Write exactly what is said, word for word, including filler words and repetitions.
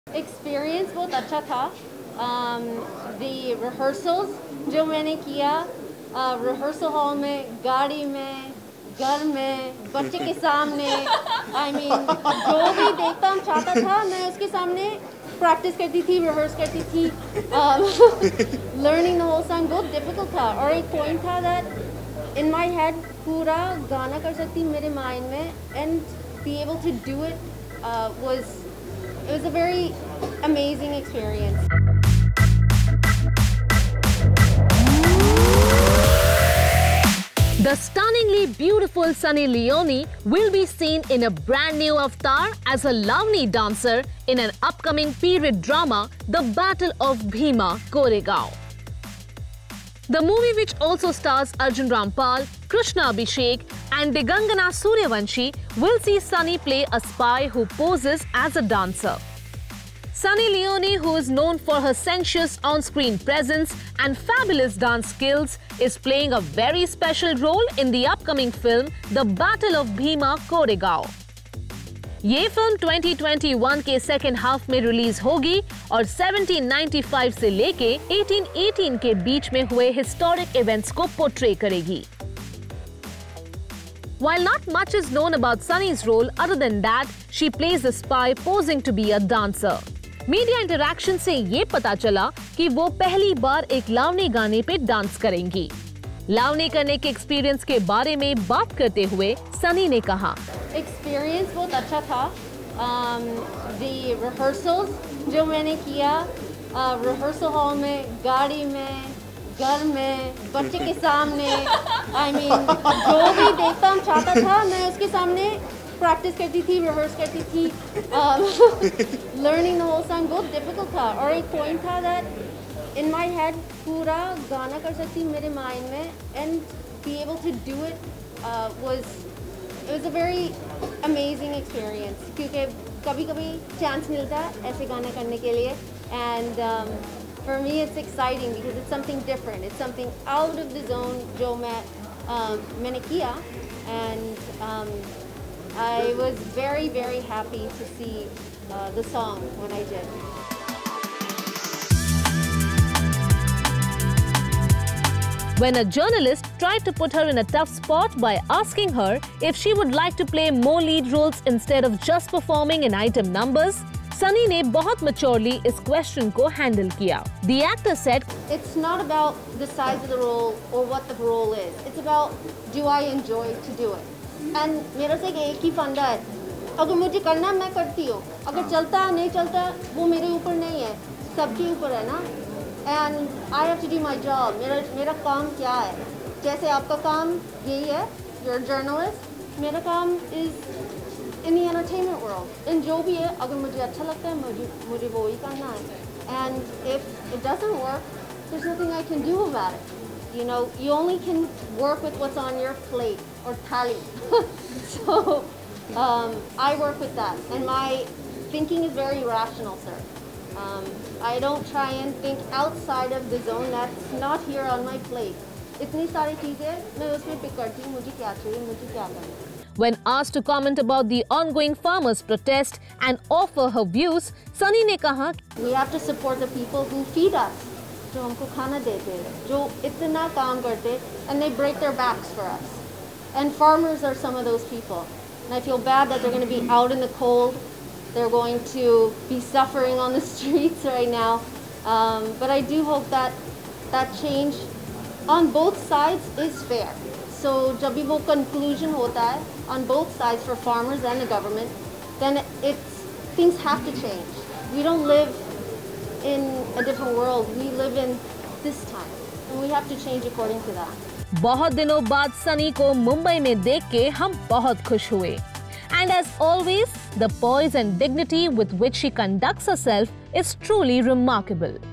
Experience बहुत अच्छा था। द रिहर्सल्स जो मैंने किया रिहर्सल हॉल में, गाड़ी में, घर में, बच्चे के सामने, आई I मीन mean, जो भी देखता चाहता था मैं उसके सामने प्रैक्टिस करती थी, रिहर्स करती थी। लर्निंग द होल सॉन्ग बहुत डिफिकल्ट था और एक पॉइंट था दैट इन माय हेड पूरा गाना कर सकती मेरे माइंड में, and be able to do it was it was a very amazing experience. The stunningly beautiful Sunny Leone will be seen in a brand new avatar as a Lavani dancer in an upcoming period drama, The Battle of Bhima Koregaon. The movie, which also stars Arjun Rampal, Krishna Abhishek and Digangana Suryavanshi, will see Sunny play a spy who poses as a dancer. Sunny Leone, who is known for her sensuous on-screen presence and fabulous dance skills, is playing a very special role in the upcoming film The Battle of Bhima Koregaon. ये film twenty twenty-one के second half में release होगी और seventeen ninety-five से लेके eighteen eighteen के बीच में हुए हिस्टोरिक इवेंट्स को पोर्ट्रे करेगी। While not much is known about Sunny's role other than that she plays a spy posing to be a dancer. Media interaction से ये पता चला कि वो पहली बार एक लावनी गाने पे डांस करेंगी। लावनी करने के एक्सपीरियंस के बारे में बात करते हुए सनी ने कहा, एक्सपीरियंस बहुत अच्छा था। द रिहर्सल्स जो मैंने किया रिहर्सल हॉल में, गाड़ी में, घर में, बच्चे के सामने, आई I मीन mean, जो भी देखता चाहता था मैं उसके सामने प्रैक्टिस करती थी, रिहर्स करती थी। लर्निंग द होल सॉन्ग बहुत डिफिकल्ट था और एक पॉइंट था दैट इन माय हेड पूरा गाना कर सकती मेरे माइंड में, and be able to do it was it was a very amazing experience, क्योंकि कभी कभी चांस मिलता है ऐसे गाना करने के लिए, and for me it's exciting because it's something different, it's something out of the zone जो मैं um, मैंने किया, and um, I was very very happy to see uh, the song when I did. When a journalist tried to put her in a tough spot by asking her if she would like to play more lead roles instead of just performing in item numbers, Sunny ने बहुत maturely इस question को handle किया. The actor said, "It's not about the size of the role or what the role is. It's about do I enjoy to do it." And मेरा से एक ही फंडा है, अगर मुझे करना मैं करती हूँ, अगर चलता नहीं चलता वो मेरे ऊपर नहीं है, सबके ऊपर है ना. And I have to do my job. मेरा मेरा काम क्या है? जैसे आपका काम यही है, you're a journalist. मेरा काम is in the entertainment world. And जो भी है, अगर मुझे अच्छा लगता है, मुझे मुझे वो ही करना है. And if it doesn't work, there's nothing I can do about it. You know, you only can work with what's on your plate or thali. So um, I work with that, and my thinking is very rational, sir. Um, I don't try and think outside of the zone that's not here on my plate. इतनी सारी चीजें मैं उसमें pick करती हूँ, मुझे क्या चाहिए, मुझे क्या करना है. When asked to comment about the ongoing farmers' protest and offer her views, Sunny ने कहा, We have to support the people who feed us, जो हमको खाना देते हैं, जो इतना काम करते, and they break their backs for us. And farmers are some of those people. And I feel bad that they're going to be out in the cold. They're going to be suffering on the streets right now. Um, but I do hope that that change on both sides is fair. So जब भी वो conclusion होता है on both sides for farmers and the government, then it's things have to change. We don't live in a different world. We live in this time, and we have to change according to that. बहुत दिनों बाद सनी को मुंबई में देख के हम बहुत खुश हुए. And as always, the poise and dignity with which she conducts herself is truly remarkable.